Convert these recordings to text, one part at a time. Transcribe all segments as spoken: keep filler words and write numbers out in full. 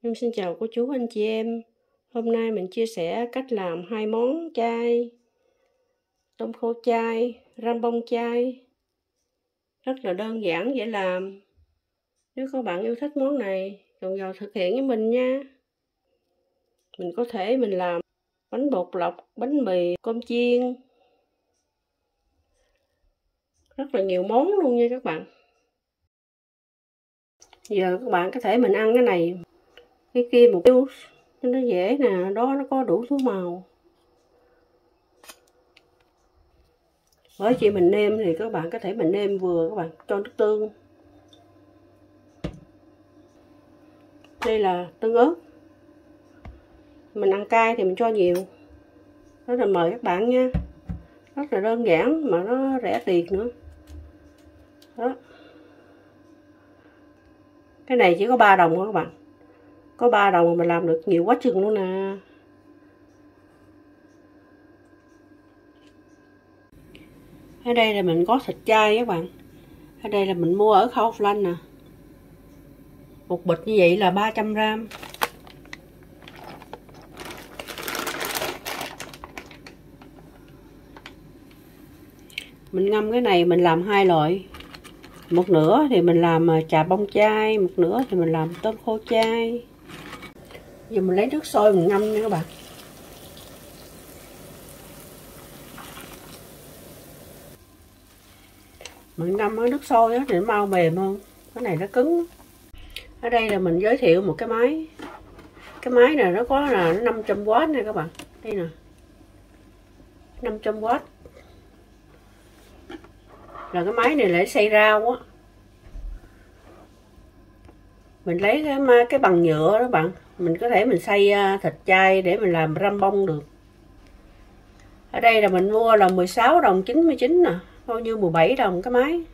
Em xin chào cô chú anh chị em. Hôm nay mình chia sẻ cách làm hai món chay, tôm khô chay, ram bông chay. Rất là đơn giản dễ làm. Nếu các bạn yêu thích món này, đừng vào thực hiện với mình nha. Mình có thể mình làm bánh bột lọc, bánh mì, cơm chiên. Rất là nhiều món luôn nha các bạn. Giờ các bạn có thể mình ăn cái này, cái kia một chút. Nó dễ nè, đó nó có đủ thứ màu. Với chị mình nêm thì các bạn có thể mình nêm vừa, các bạn cho nước tương. Đây là tương ớt. Mình ăn cay thì mình cho nhiều. Rất là mời các bạn nha. Rất là đơn giản mà nó rẻ tiền nữa. Đó. Cái này chỉ có ba đồng thôi các bạn. Có ba đồng mà mình làm được nhiều quá chừng luôn nè. Ở đây là mình có thịt chay các bạn. Ở đây là mình mua ở Kaufland nè. Một bịch như vậy là ba trăm gram. Mình ngâm cái này mình làm hai loại. Một nửa thì mình làm chà bông chay, một nửa thì mình làm tôm khô chay. Giờ mình lấy nước sôi mình ngâm nha các bạn. Mình ngâm ở nước sôi á thì nó mau mềm hơn. Cái này nó cứng. Ở đây là mình giới thiệu một cái máy. Cái máy này nó có là năm trăm oát nè các bạn. Đây nè. năm trăm oát. Là cái máy này để xay rau á. Mình lấy cái cái bằng nhựa đó bạn, mình có thể mình xay thịt chay để mình làm ram bông được. Ở đây là mình mua là mười sáu đồng chín mươi chín nè, bao nhiêu mười bảy đồng cái máy.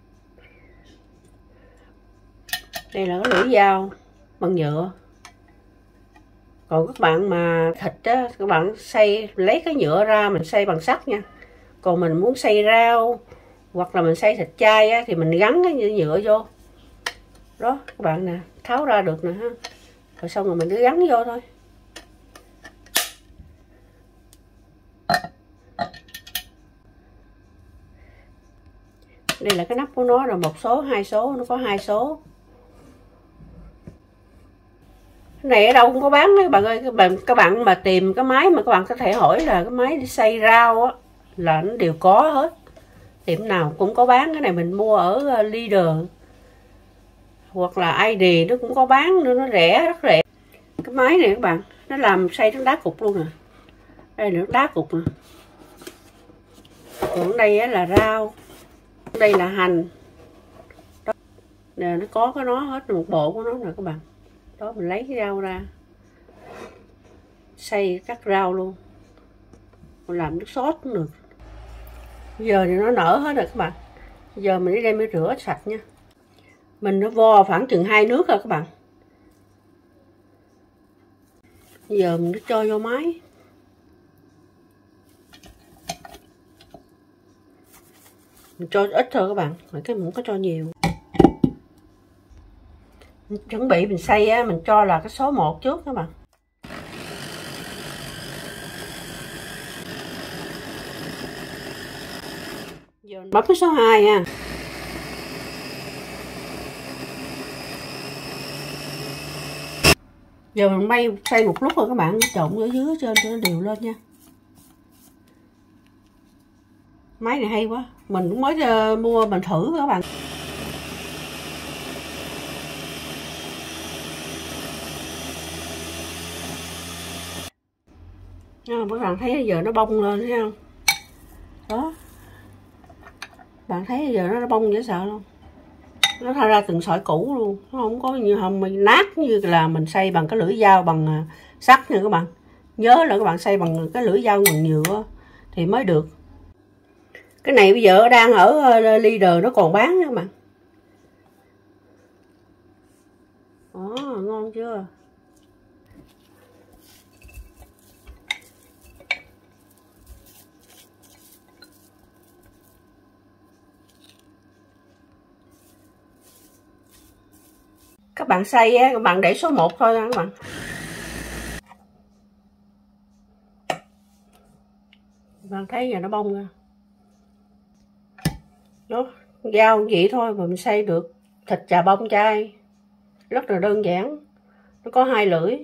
Đây là cái lưỡi dao bằng nhựa. Còn các bạn mà thịt á, các bạn xay lấy cái nhựa ra mình xay bằng sắt nha. Còn mình muốn xay rau hoặc là mình xay thịt chay á, thì mình gắn cái nhựa vô. Đó các bạn nè, tháo ra được nè ha. Rồi xong rồi mình cứ gắn vô thôi. Đây là cái nắp của nó là một số, hai số, nó có hai số. Cái này ở đâu cũng có bán các bạn ơi, các bạn các bạn mà tìm cái máy mà các bạn có thể hỏi là cái máy để xay rau á là nó đều có hết. Tiệm nào cũng có bán. Cái này mình mua ở Leader hoặc là ai đi nó cũng có bán nữa, nó rẻ, rất rẻ. Cái máy này các bạn, nó làm xay nước đá cục luôn nè. Đây là nước đá cục nè. Còn đây là rau. Đây là hành. Đó. Nè, nó có cái nó hết, một bộ của nó nè các bạn. Đó, mình lấy cái rau ra. Xay cắt rau luôn. Mình làm nước sốt cũng được. Bây giờ thì nó nở hết rồi các bạn. Bây giờ mình đi đem đi rửa sạch nha. Mình nó vo khoảng chừng hai nước rồi các bạn. Bây giờ mình nó cho vô máy. Mình cho ít thôi các bạn, mấy cái mình không có cho nhiều. Mình chuẩn bị mình xay á, mình cho là cái số một trước các bạn. Giờ mình bấm cái số hai ha. Giờ mình bay xay một lúc rồi các bạn, trộn ở dưới trên cho nó đều lên nha. Máy này hay quá, mình cũng mới uh, mua mình thử các bạn. À, các bạn thấy giờ nó bông lên thấy không? Đó. Bạn thấy giờ nó bông dễ sợ luôn. Nó thay ra từng sợi củ luôn, nó không có như không nát như là mình xay bằng cái lưỡi dao bằng sắt nha các bạn. Nhớ là các bạn xay bằng cái lưỡi dao bằng nhựa thì mới được. Cái này bây giờ đang ở Leader nó còn bán nha các bạn. Đó, ngon chưa? Các các bạn xay á, các bạn để số một thôi nha các bạn. Các bạn thấy giờ nó bông ra. Đó, dao vậy thôi mà mình xay được thịt chà bông chay. Rất là đơn giản. Nó có hai lưỡi.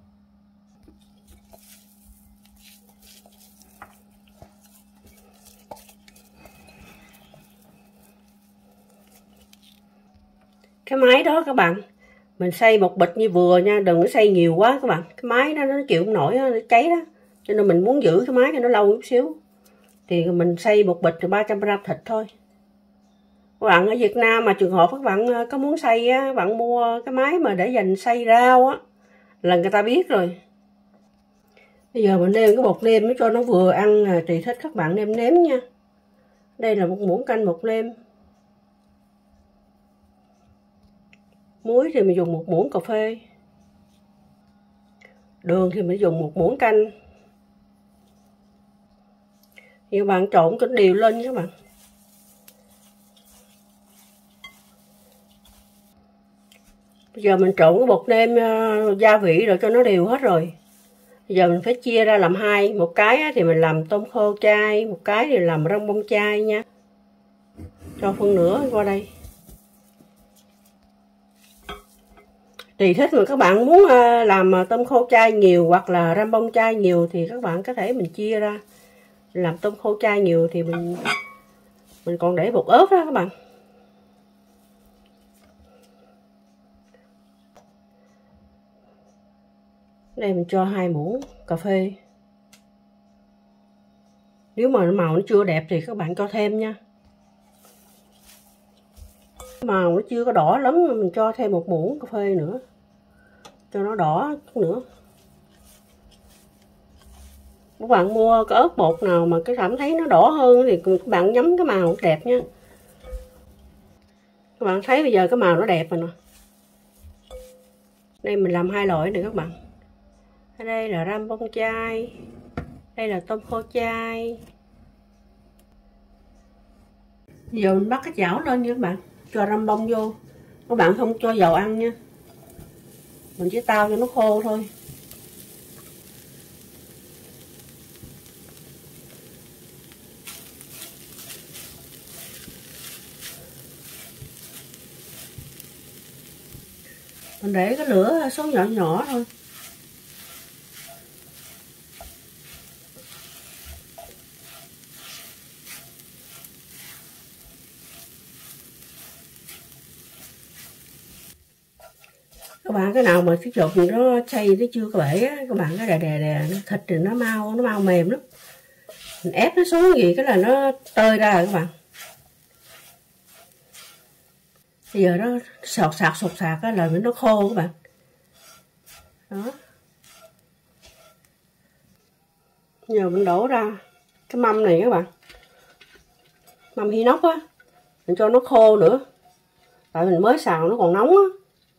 Cái máy đó các bạn, mình xay một bịch như vừa nha, đừng có xay nhiều quá các bạn. Cái máy đó nó chịu không nổi, nó cháy đó. Cho nên mình muốn giữ cái máy cho nó lâu chút xíu thì mình xay một bịch ba trăm gram thịt thôi. Các bạn ở Việt Nam mà trường hợp các bạn có muốn xay á, bạn mua cái máy mà để dành xay rau á là người ta biết rồi. Bây giờ mình nêm cái bột nêm cho nó vừa ăn, tùy thích các bạn nêm nếm nha. Đây là một muỗng canh bột nêm. Muối thì mình dùng một muỗng cà phê. Đường thì mình dùng một muỗng canh. Thì các bạn trộn cho nó đều lên các bạn. Bây giờ mình trộn cái bột nêm uh, gia vị rồi cho nó đều hết rồi. Bây giờ mình phải chia ra làm hai. Một cái thì mình làm tôm khô chay, một cái thì làm rong bông chay nha. Cho phân nửa qua đây. Tùy thích mà các bạn muốn làm tôm khô chay nhiều hoặc là răm bông chay nhiều thì các bạn có thể mình chia ra. Làm tôm khô chay nhiều thì mình mình còn để bột ớt đó các bạn. Đây mình cho hai muỗng cà phê. Nếu mà màu nó chưa đẹp thì các bạn cho thêm nha. Màu nó chưa có đỏ lắm mình cho thêm một muỗng cà phê nữa cho nó đỏ chút nữa. Các bạn mua cái ớt bột nào mà cái cảm thấy nó đỏ hơn thì các bạn nhắm cái màu đẹp nha. Các bạn thấy bây giờ cái màu nó đẹp rồi nè. Đây mình làm hai loại này các bạn. Ở đây là răm bông chay, đây là tôm khô chay. Giờ mình bắt cái chảo lên nha các bạn, cho răm bông vô. Các bạn không cho dầu ăn nha, mình chỉ tao cho nó khô thôi. Mình để cái lửa số nhỏ nhỏ thôi. Các bạn cái nào mà cái chột nó chay nó chưa có bể á, các bạn cái đè đè đè thịt thì nó mau nó mau mềm lắm. Mình ép nó xuống gì cái là nó tơi ra rồi các bạn. Bây giờ nó sọt sạc sột sạc á là nó khô các bạn. Đó. Giờ mình đổ ra cái mâm này các bạn. Mâm inox á, mình cho nó khô nữa. Tại mình mới xào nó còn nóng á.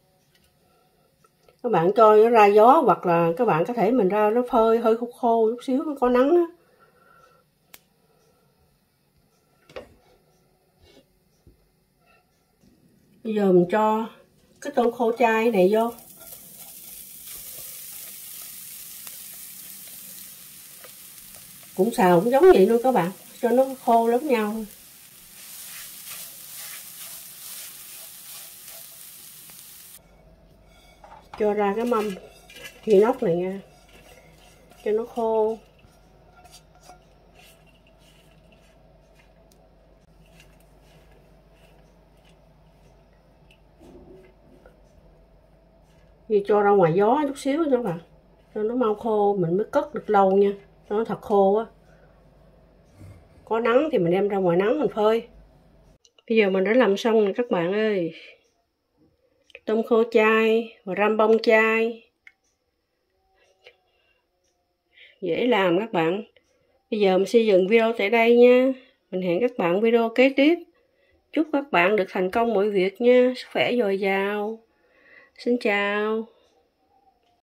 Các bạn cho nó ra gió hoặc là các bạn có thể mình ra nó phơi hơi khô khô chút xíu nó có nắng á. Bây giờ mình cho cái tôm khô chay này vô. Cũng xào cũng giống vậy luôn các bạn, cho nó khô lắm nhau. Cho ra cái mâm inox này nha, cho nó khô. Vì cho ra ngoài gió chút xíu nha các bạn, cho nó mau khô mình mới cất được lâu nha, cho nó thật khô á. Có nắng thì mình đem ra ngoài nắng mình phơi. Bây giờ mình đã làm xong rồi các bạn ơi. Tôm khô chay và răm bông chay. Dễ làm các bạn. Bây giờ mình xây dựng video tại đây nha. Mình hẹn các bạn video kế tiếp. Chúc các bạn được thành công mọi việc nha. Sức khỏe dồi dào. Xin chào.